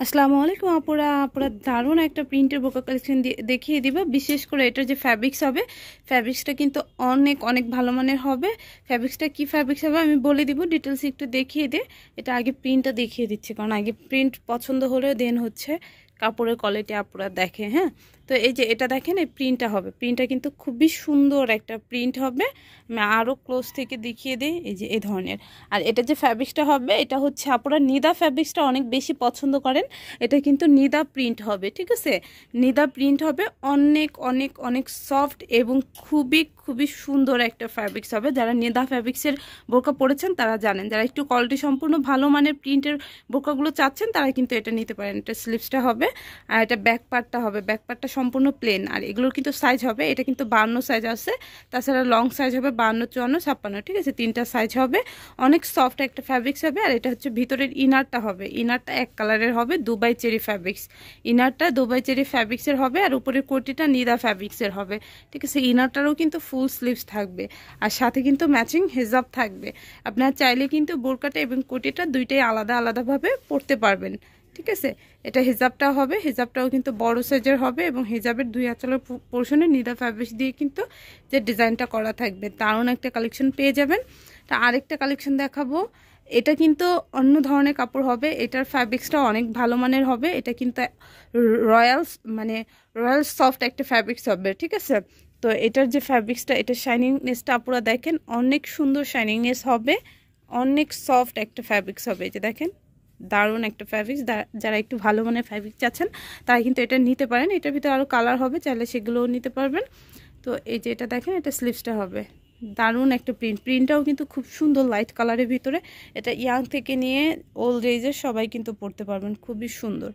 আসসালামু আলাইকুম আপুরা আপুরা দারুণ একটা প্রিন্টের বোরকা কালেকশন দেখিয়ে দিব। বিশেষ করে এটার যে ফ্যাব্রিক্স হবে, ফ্যাব্রিক্সটা কিন্তু অনেক অনেক ভালো মানের হবে। ফ্যাব্রিক্সটা কি ফ্যাব্রিক্স হবে আমি বলে দিব, ডিটেলস একটু দেখিয়ে দে। এটা আগে প্রিন্টটা দেখিয়ে দিচ্ছি, কারণ আগে প্রিন্ট পছন্দ হলে দেন হচ্ছে কাপড়ের কোয়ালিটি আপুরা দেখে। হ্যাঁ, তো এই যে এটা দেখেন, এই প্রিন্টটা হবে, প্রিন্টটা কিন্তু খুবই সুন্দর একটা প্রিন্ট হবে। আমি আরও ক্লোজ থেকে দেখিয়ে দিই, এই যে এই ধরনের। আর এটা যে ফ্যাব্রিক্সটা হবে, এটা হচ্ছে আপুরা নিদা ফ্যাব্রিক্সটা অনেক বেশি পছন্দ করেন। এটা কিন্তু নিদা প্রিন্ট হবে, ঠিক আছে, নিদা প্রিন্ট হবে। অনেক অনেক অনেক সফট এবং খুবই খুবই সুন্দর একটা ফ্যাব্রিক্স হবে। যারা নিদা ফ্যাব্রিক্সের বোরকা পরেছেন তারা জানেন, যারা একটু কোয়ালিটি সম্পূর্ণ ভালো মানের প্রিন্টের বোরকাগুলো চাচ্ছেন তারা কিন্তু এটা নিতে পারেন। এটা স্লিভসটা হবে আর এটা ব্যাক পার্টটা হবে, ব্যাক পার্টটা সম্পূর্ণ প্লেন। আর এগুলোর কিন্তু সাইজ হবে, এটা কিন্তু 52 সাইজ আছে, তাছাড়া লং সাইজ হবে 52, 54, 56, ঠিক আছে, তিনটা সাইজ হবে। অনেক সফট একটা ফ্যাব্রিক্স হবে। আর এটা হচ্ছে ভিতরের ইনারটা হবে, ইনারটা এক কালারের হবে, দুবাই চেরি ফ্যাব্রিক্স। ইনারটা দুবাই চেরি ফ্যাব্রিক্সের হবে আর উপরের কোটিটা নিদা ফ্যাব্রিক্সের হবে, ঠিক আছে। ইনারটারও কিন্তু ফুল স্লিভস থাকবে আর সাথে কিন্তু ম্যাচিং হেজাব থাকবে। আপনারা চাইলে কিন্তু বোরকাটা এবং কোটিটা দুইটাই আলাদা আলাদাভাবে পরতে পারবেন, ঠিক আছে। এটা হিজাবটা হবে, হিজাবটাও কিন্তু বড় সাইজের হবে এবং হিজাবের দুই আঁচলের পোর্শনে নিদা ফ্যাব্রিক্স দিয়ে কিন্তু যে ডিজাইনটা করা থাকবে। দারুণ একটা কালেকশন পেয়ে যাবেন। তা আরেকটা কালেকশন দেখাবো, এটা কিন্তু অন্য ধরনের কাপড় হবে, এটার ফ্যাব্রিক্সটা অনেক ভালো মানের হবে। এটা কিন্তু রয়্যাল মানে রয়্যাল সফট একটা ফ্যাব্রিক্স হবে, ঠিক আছে। তো এটার যে ফ্যাব্রিক্সটা, এটার শাইনিংনেসটা আপনারা দেখেন, অনেক সুন্দর শাইনিংনেস হবে, অনেক সফট একটা ফ্যাব্রিক্স হবে। এই যে দেখেন, দারুণ একটা ফ্যাব্রিক্স। যারা একটু ভালো মানের ফ্যাব্রিক চাচ্ছেন তারা কিন্তু এটা নিতে পারেন। এটার ভিতরে আরও কালার হবে, চাইলে সেগুলোও নিতে পারবেন। তো এই যে এটা দেখেন, এটা স্লিভসটা হবে, দারুণ একটা প্রিন্টটাও কিন্তু খুব সুন্দর লাইট কালারের ভিতরে। এটা ইয়াং থেকে নিয়ে ওল্ড এজের সবাই কিন্তু পরতে পারবেন, খুবই সুন্দর।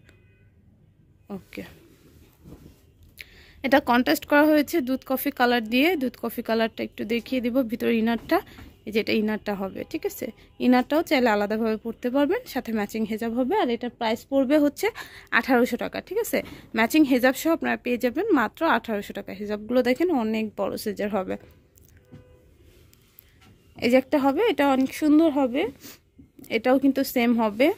ওকে, এটা কন্ট্রাস্ট করা হয়েছে দুধ কফি কালার দিয়ে। দুধ কফি কালারটা একটু দেখিয়ে দিব, ভিতরে ইনারটা, এই যে এটা ইনারটা হবে, ঠিক আছে। ইনারটাও চাইলে আলাদাভাবে পরতে পারবেন, সাথে ম্যাচিং হেজাব হবে। আর এটার প্রাইস পড়বে হচ্ছে 1800 টাকা, ঠিক আছে। ম্যাচিং হেজাব সহ আপনারা পেয়ে যাবেন মাত্র 1800 টাকা। হেজাবগুলো দেখেন অনেক বড় সাইজের হবে। এই যে একটা হবে, এটা অনেক সুন্দর হবে, এটাও কিন্তু সেম হবে।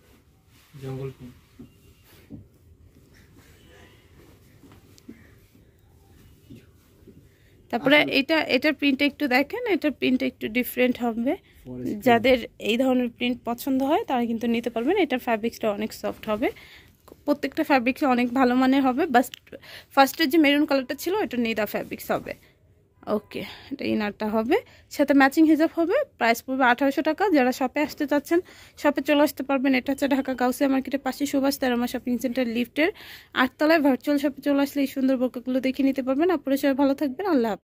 তারপরে এটার প্রিন্টটা একটু দেখেন, এটার প্রিন্টটা একটু ডিফারেন্ট হবে। যাদের এই ধরনের প্রিন্ট পছন্দ হয় তারা কিন্তু নিতে পারবেন। এটার ফ্যাব্রিক্সটা অনেক সফট হবে, প্রত্যেকটা ফ্যাব্রিক্স অনেক ভালো মানের হবে। বাস ফার্স্টের যে মেরুন কালারটা ছিল এটা নিদা ফ্যাব্রিক্স হবে। ওকে, এটা ইনারটা হবে, সাথে ম্যাচিং হিজাব হবে। প্রাইস পড়বে 1800 টাকা। যারা শপে আসতে চাচ্ছেন শপে চলে আসতে পারবেন। এটা হচ্ছে ঢাকা গাউসিয়া মার্কেটের পাশে সুভাষ তেরমা শপিং সেন্টার লিফটের 8 তলায়। ভার্চুয়াল শপে চলে আসলে এই সুন্দর বোরকাগুলো দেখে নিতে পারবেন। আপনারা সবাই ভালো থাকবেন, আল্লাহ হাফেজ।